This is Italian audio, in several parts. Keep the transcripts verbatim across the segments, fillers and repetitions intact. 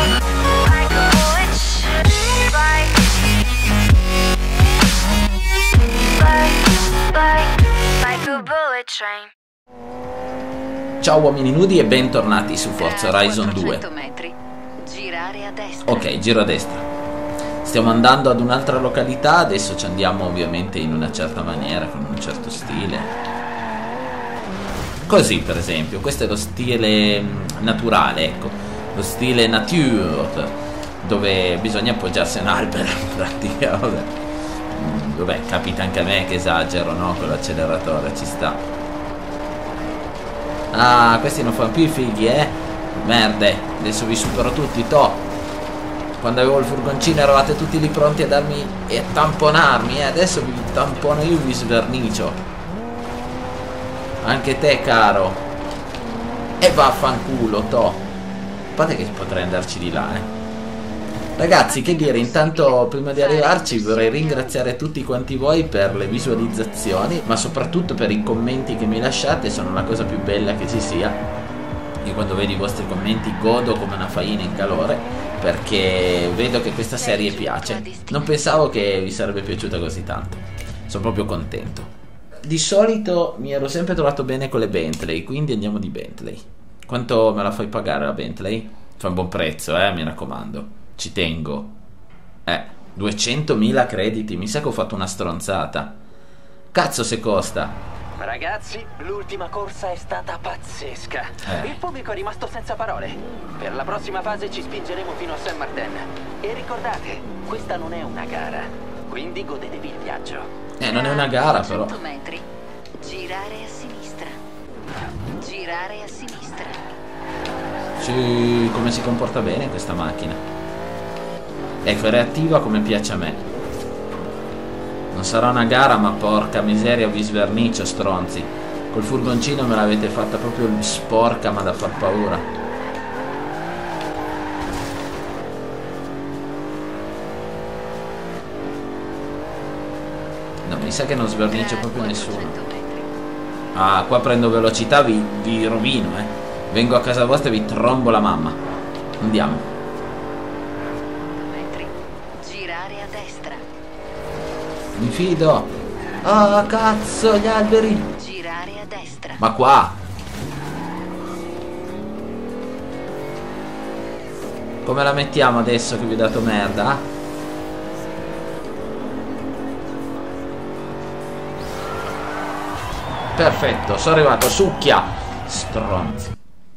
Ciao uomini nudi e bentornati su Forza Horizon due. Metri, girare a destra. Ok, giro a destra. Stiamo andando ad un'altra località. Adesso ci andiamo ovviamente in una certa maniera, con un certo stile. Così per esempio. Questo è lo stile naturale, ecco. Lo stile nature, dove bisogna appoggiarsi a un albero in pratica. Vabbè, Vabbè capita anche a me che esagero, no? Con l'acceleratore ci sta. Ah, questi non fanno più i fighi, eh? Merde, adesso vi supero tutti, to. Quando avevo il furgoncino eravate tutti lì pronti a darmi e a tamponarmi, eh? Adesso vi tampono io, vi svernicio. Anche te, caro. E vaffanculo, to. A parte che potrei andarci di là, eh? Ragazzi, che dire, intanto prima di arrivarci vorrei ringraziare tutti quanti voi per le visualizzazioni, ma soprattutto per i commenti che mi lasciate, sono la cosa più bella che ci sia. Io quando vedo i vostri commenti godo come una faina in calore, perché vedo che questa serie piace. Non pensavo che vi sarebbe piaciuta così tanto, sono proprio contento. Di solito mi ero sempre trovato bene con le Bentley, quindi andiamo di Bentley. Quanto me la fai pagare la Bentley? Fa un buon prezzo, eh, mi raccomando. Ci tengo. Eh, duecentomila crediti. Mi sa che ho fatto una stronzata. Cazzo se costa. Ragazzi, l'ultima corsa è stata pazzesca. eh. Il pubblico è rimasto senza parole. Per la prossima fase ci spingeremo fino a Saint Martin. E ricordate, questa non è una gara, quindi godetevi il viaggio. Eh, non è una gara però. cento metri, girare a sinistra. Girare a sinistra. Sì, come si comporta bene questa macchina. Ecco, è reattiva come piace a me. Non sarà una gara, ma porca miseria, vi svernicio, stronzi. Col furgoncino me l'avete fatta proprio sporca, ma da far paura. No, mi sa che non svernicio proprio nessuno. Ah, qua prendo velocità, vi, vi rovino, eh. Vengo a casa vostra e vi trombo la mamma. Andiamo. Girare a destra. Mi fido. Ah, cazzo, gli alberi. Girare a destra. Ma qua. Come la mettiamo adesso che vi ho dato merda? Perfetto, sono arrivato, succhia. Stronzi.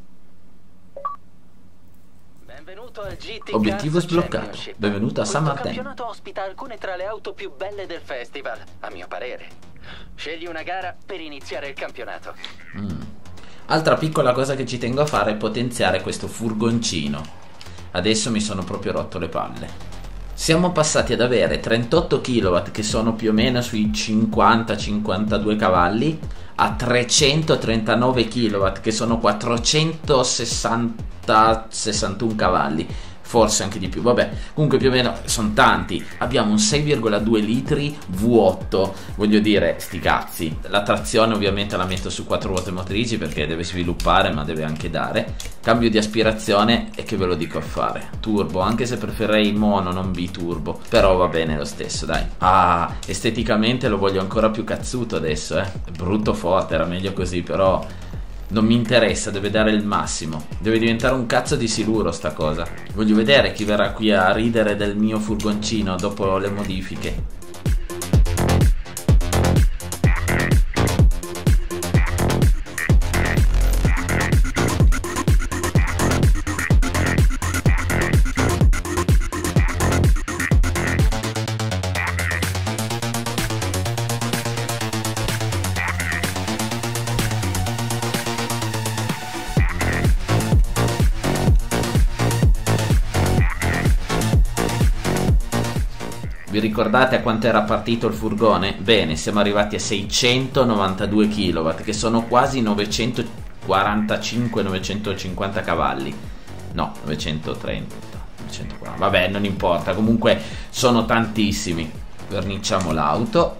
Benvenuto al G T Obiettivo Cars sbloccato. Championship. Benvenuto a Saint Questo Martin. campionato ospita alcune tra le auto più belle del festival, a mio parere. Scegli una gara per iniziare il campionato. Mm. Altra piccola cosa che ci tengo a fare è potenziare questo furgoncino. Adesso mi sono proprio rotto le palle. Siamo passati ad avere trentotto chilowatt, che sono più o meno sui cinquanta cinquantadue cavalli, a trecentotrentanove chilowatt, che sono quattrocentosessanta sessantuno cavalli, forse anche di più. Vabbè, comunque più o meno sono tanti. Abbiamo un sei virgola due litri V otto, voglio dire, sti cazzi. La trazione ovviamente la metto su quattro ruote motrici perché deve sviluppare ma deve anche dare. Cambio di aspirazione, e che ve lo dico a fare, turbo, anche se preferirei mono non biturbo, però va bene lo stesso, dai. Ah, esteticamente lo voglio ancora più cazzuto adesso, eh. È brutto forte, era meglio così, però non mi interessa, deve dare il massimo. Deve diventare un cazzo di siluro sta cosa. Voglio vedere chi verrà qui a ridere del mio furgoncino dopo le modifiche. Vi ricordate a quanto era partito il furgone? Bene, siamo arrivati a seicentonovantadue chilowatt, che sono quasi novecentoquarantacinque novecentocinquanta cavalli. No, novecentotrenta, novecentoquaranta. Vabbè, non importa, comunque sono tantissimi. Verniciamo l'auto.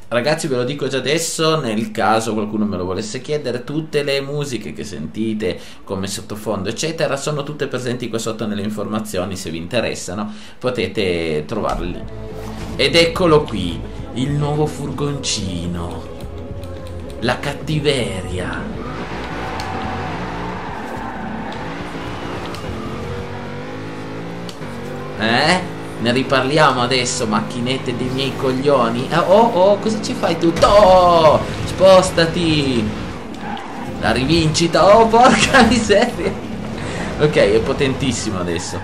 Ragazzi, ve lo dico già adesso, nel caso qualcuno me lo volesse chiedere, tutte le musiche che sentite come sottofondo eccetera sono tutte presenti qua sotto nelle informazioni, se vi interessano potete trovarle lì. Ed eccolo qui, il nuovo furgoncino, la cattiveria. Eh? Ne riparliamo adesso, macchinette dei miei coglioni. Oh, oh, oh, cosa ci fai tu? Oh, spostati. La rivincita. Oh, porca miseria. Ok, è potentissimo adesso.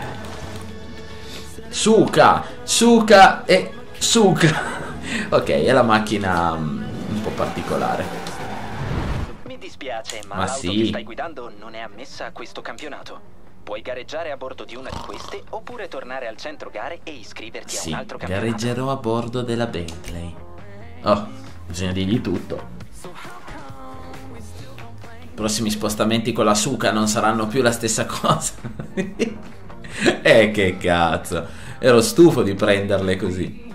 Suca, suca e suca. Ok, è la macchina um, un po' particolare. Mi dispiace, ma, Ma l'auto sì. che stai guidando non è ammessa a questo campionato. Puoi gareggiare a bordo di una di queste oppure tornare al centro gare e iscriverti Sì, a un altro campionato. gareggerò a bordo della Bentley. Oh, bisogna dirgli tutto. I prossimi spostamenti con la Suca non saranno più la stessa cosa. Eh, che cazzo. Ero stufo di prenderle così.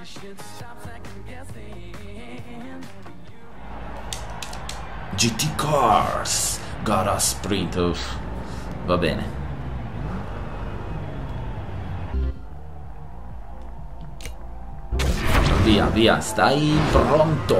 G T Cars Gara Sprint. Uff. Va bene. Via, via, stai pronto.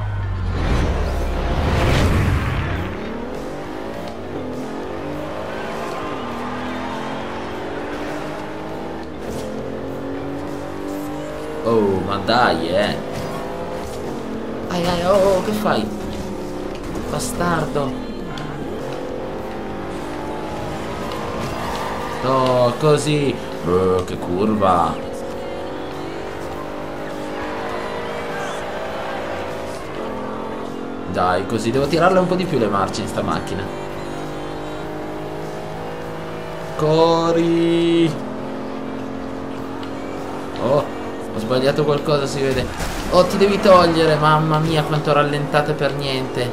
Oh, ma dai, eh. Ai, ai, oh, oh, che fai? Bastardo. Oh, così. Oh, che curva. Dai, così, devo tirarle un po' di più le marce in sta macchina. Corri. Oh, ho sbagliato qualcosa, si vede. Oh, ti devi togliere, mamma mia, quanto rallentate per niente.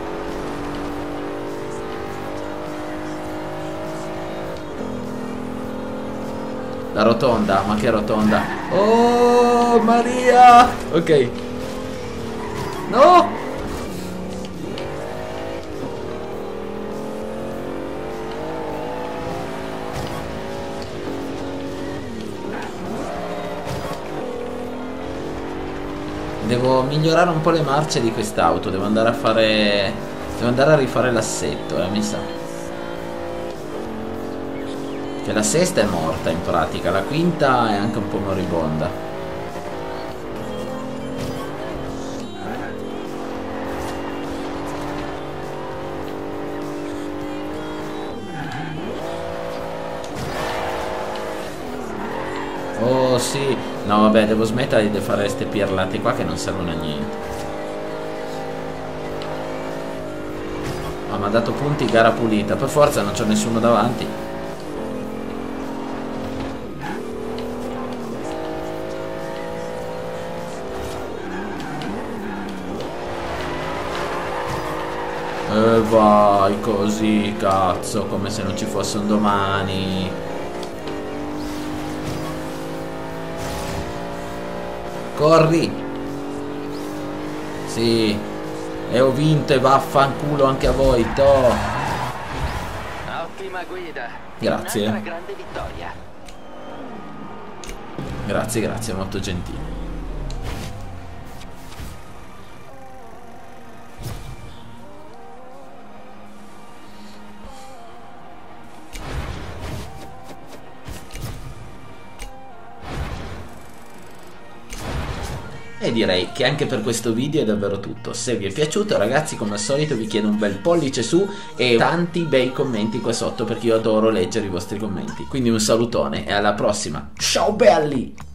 La rotonda, ma che rotonda? Oh, Maria. Ok. No. Devo migliorare un po' le marce di quest'auto. Devo andare a fare... Devo andare a rifare l'assetto, eh, mi sa. Che la sesta è morta in pratica. La quinta è anche un po' moribonda. Oh sì. No vabbè, devo smettere di fare queste pirlate qua che non servono a niente. Oh, mi ha dato punti gara pulita. Per forza non c'ho nessuno davanti. E vai così, cazzo, come se non ci fosse un domani. Corri. Sì. E ho vinto e vaffanculo anche a voi, to. Ottima guida. Grazie. Un'altra grande vittoria. Grazie, grazie, molto gentile. E direi che anche per questo video è davvero tutto. Se vi è piaciuto, ragazzi, come al solito vi chiedo un bel pollice su e tanti bei commenti qua sotto, perché io adoro leggere i vostri commenti. Quindi un salutone e alla prossima. Ciao belli!